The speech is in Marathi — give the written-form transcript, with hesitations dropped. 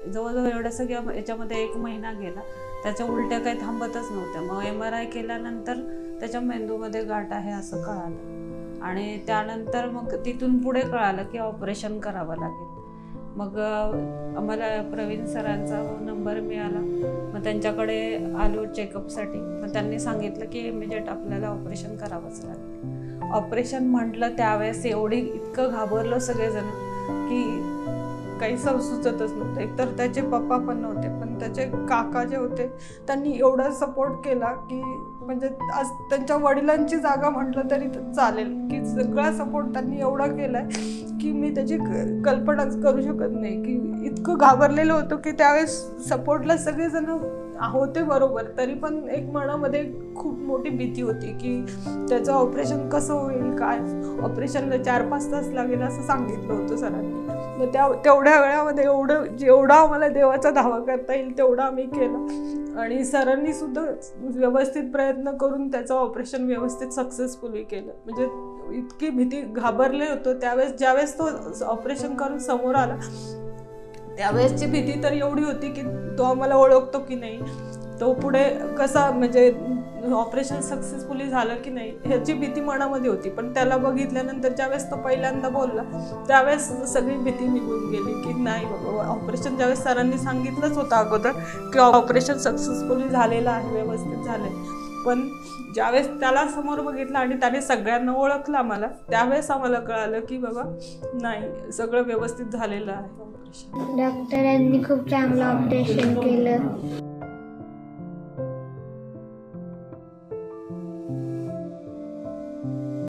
जवळजवळ एवढ्या सगळ्या याच्यामध्ये 1 महिना गेला. त्याच्या उलट्या काही थांबतच नव्हत्या. मग MRI केल्यानंतर त्याच्या मेंदूमध्ये गाठ आहे असं कळालं आणि त्यानंतर मग तिथून पुढे कळालं की ऑपरेशन करावं लागेल. मग आम्हाला प्रवीण सरांचा नंबर मिळाला. मग त्यांच्याकडे आलो चेकअपसाठी. मग त्यांनी सांगितलं की इमिजिएट आपल्याला ऑपरेशन करावंच लागेल. ऑपरेशन म्हटलं त्यावेळेस इतकं घाबरलं सगळेजण की काही सुचतच नव्हतं. एकतर त्याचे पप्पा पण नव्हते, पण त्याचे काका जे होते त्यांनी एवढा सपोर्ट केला की म्हणजे आज त्यांच्या वडिलांची जागा म्हटलं तरी चालेल की सगळा सपोर्ट त्यांनी एवढा केलाय की मी त्याची कल्पनाच करू शकत नाही. की इतकं घाबरलेलं होतं की त्यावेळेस सपोर्टला सगळेजण होते बरोबर, तरी पण एक मनामध्ये खूप मोठी भीती होती की त्याचं ऑपरेशन कसं होईल, काय ऑपरेशनला 4-5 तास लागेल असं सांगितलं होतं सरांनी. मग तेवढ्या वेळामध्ये जेवढा आम्हाला देवाचा धावा करता येईल तेवढा आम्ही केला आणि सरांनी सुद्धा व्यवस्थित प्रयत्न करून त्याचं ऑपरेशन व्यवस्थित सक्सेसफुली केलं. म्हणजे इतकी भीती घाबरले होतो त्यावेळेस. ज्यावेळेस तो ऑपरेशन करून समोर आला त्यावेळेसची भीती तर एवढी होती की तो आम्हाला ओळखतो की नाही, तो पुढे कसा म्हणजे ऑपरेशन सक्सेसफुली झालं की नाही ह्याची भीती मनामध्ये होती. पण त्याला बघितल्यानंतर ज्यावेळेस तो पहिल्यांदा बोलला त्यावेळेस सगळी भीती निघून गेली की नाही बाबा ऑपरेशन. ज्यावेळेस सरांनी सांगितलंच होतं अगोदर की ऑपरेशन सक्सेसफुली झालेलं आहे, व्यवस्थित झालंय, पण ज्यावेळेस त्याला समोर बघितलं आणि त्याने सगळ्यांना ओळखलं आम्हाला, त्यावेळेस आम्हाला कळालं की बाबा नाही सगळं व्यवस्थित झालेलं आहे ऑपरेशन. डॉक्टरांनी खूप चांगलं ऑपरेशन केलं.